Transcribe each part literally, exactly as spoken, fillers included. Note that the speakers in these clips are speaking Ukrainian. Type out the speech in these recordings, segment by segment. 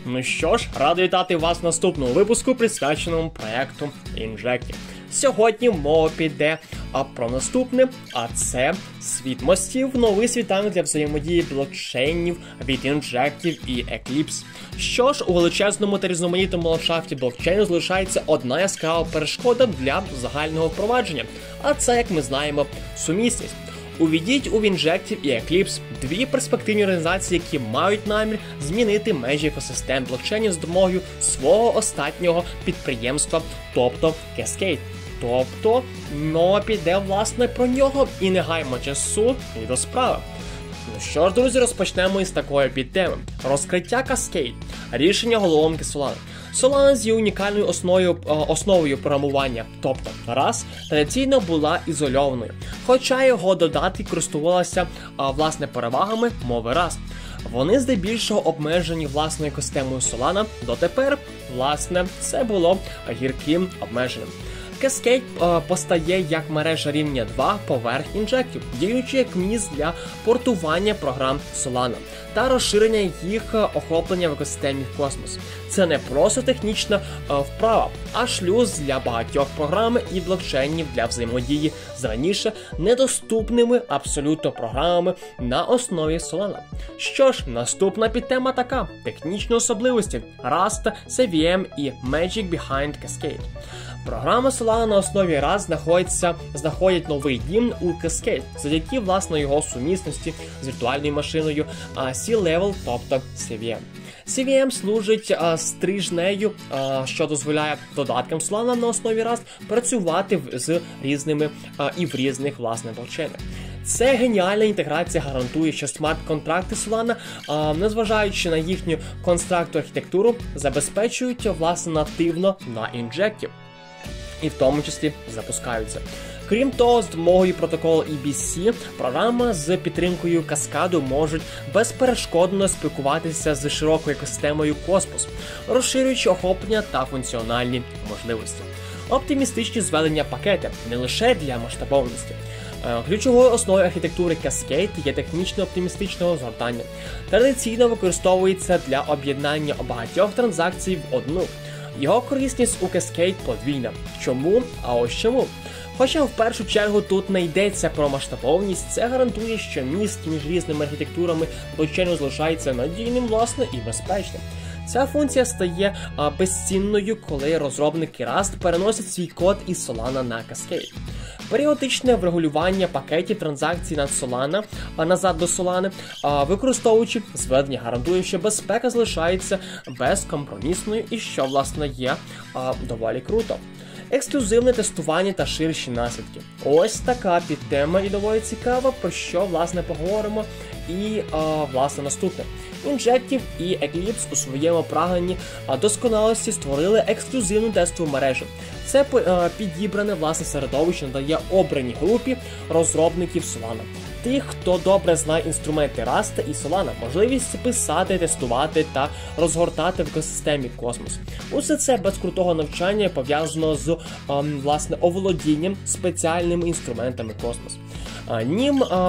Ну що ж, радий вітати вас в наступному випуску, присвяченому проекту Injective. Сьогодні мова піде а про наступне, а це світ мостів, новий світанок для взаємодії блокчейнів від Injective і Eclipse. Що ж, у величезному та різноманітному ландшафті блокчейну залишається одна яскрава перешкода для загального впровадження, а це, як ми знаємо, сумісність. Увійдіть у Injective і Eclipse – дві перспективні організації, які мають намір змінити межі екосистем блокчейнів з допомогою свого останнього підприємства, тобто Cascade. Тобто, мова піде, власне, про нього, і не гаймо часу, і до справи. Ну що ж, друзі, розпочнемо із такої підтеми. Розкриття Cascade. Рішення головоломки Solana. Solana з її унікальною основою, основою програмування, тобто раз, традиційно була ізольованою, хоча його додатки користувалися власне перевагами мови раз. Вони здебільшого обмежені власною екосистемою Solana, дотепер, власне, це було гірким обмеженням. Cascade е, постає як мережа рівня два поверх Injective, діючи як міст для портування програм Solana та розширення їх охоплення в екосистемі Космос. Це не просто технічна е, вправа, а шлюз для багатьох програм і блокчейнів для взаємодії з раніше недоступними абсолютно програмами на основі Solana. Що ж, наступна підтема така – технічні особливості Rust, сі ві ем і Magic Behind Cascade. Програма Solana на основі Rust знаходиться, знаходять новий дім у Cascade, завдяки власне його сумісності з віртуальною машиною C-Level, тобто сі ві ем. сі ві ем служить а, стрижнею, а, що дозволяє додаткам Solana на основі Rust працювати в, з різними а, і в різних власне блокчейнах. Це геніальна інтеграція гарантує, що смарт-контракти Solana, а, незважаючи на їхню констракту архітектуру, забезпечують власне нативно на Injective. І в тому числі запускаються. Крім того, з допомогою протоколу і бі сі, програма з підтримкою каскаду можуть безперешкодно спілкуватися з широкою екосистемою Космос, розширюючи охоплення та функціональні можливості. Оптимістичні зведення пакети не лише для масштабованості. Ключовою основою архітектури Cascade є технічно оптимістичного згортання. Традиційно використовується для об'єднання багатьох транзакцій в одну. Його корисність у Cascade подвійна. Чому? А ось чому. Хоча в першу чергу тут не йдеться про масштабованість, це гарантує, що міст між різними архітектурами блокчейну залишається надійним, власне, і безпечним. Ця функція стає а, безцінною, коли розробники Rust переносять свій код із Solana на Cascade. Періодичне врегулювання пакетів транзакцій над Solana, а назад до Solana, а, використовуючи зведення, гарантує, що безпека залишається безкомпромісною і що, власне, є а, доволі круто. Ексклюзивне тестування та ширші наслідки. Ось така підтема і доволі цікава, про що, власне, поговоримо. І, а, власне, наступне. Injective і Eclipse у своєму прагненні досконалості створили ексклюзивну тестову мережу. Це а, підібране, власне, середовище надає обраній групі розробників Solana. Тих, хто добре знає інструменти Rust і Solana, можливість писати, тестувати та розгортати в екосистемі Космос. Усе це без крутого навчання пов'язано з, а, власне, оволодінням спеціальними інструментами Космос. А, нім, а,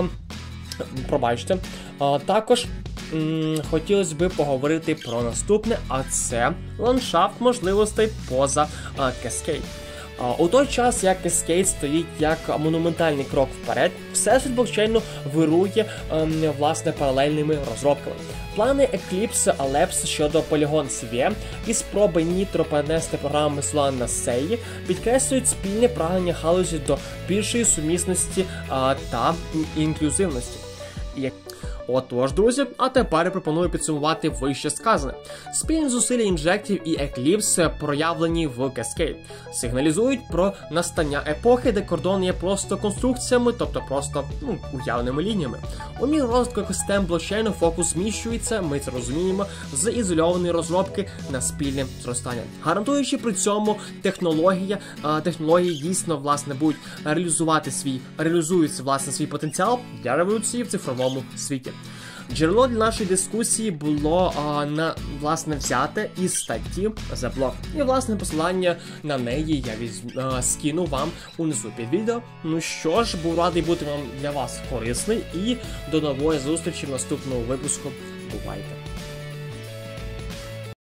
пробачте, а, також м, хотілося б поговорити про наступне, а це ландшафт можливостей поза а, Cascade. У той час, як Cascade стоїть як монументальний крок вперед, всесвіт блокчейну вирує, ем, власне, паралельними розробками. Плани Eclipse Labs щодо Polygon сі ві ем і спроби Nitro перенести програми Solana на сеї підкреслюють спільне прагнення галузі до більшої сумісності а, та інклюзивності. Отож, друзі, а тепер я пропоную підсумувати вище сказане. Спільні зусилля Injective і Eclipse, проявлені в Cascade, сигналізують про настання епохи, де кордон є просто конструкціями, тобто просто ну, уявними лініями. У міру розвитку екосистем блокчейну фокус зміщується, ми це розуміємо, з ізольованої розробки на спільне зростання. Гарантуючи при цьому технологія, технології дійсно, власне, будуть реалізувати свій, реалізують, власне, свій потенціал для революції в цифровому світі. Джерело для нашої дискусії було, а, на, власне, взяте із статті The Block. І, власне, посилання на неї я візьму, а, скину вам унизу під відео. Ну що ж, був радий бути вам для вас корисний і до нової зустрічі в наступному випуску. Бувайте!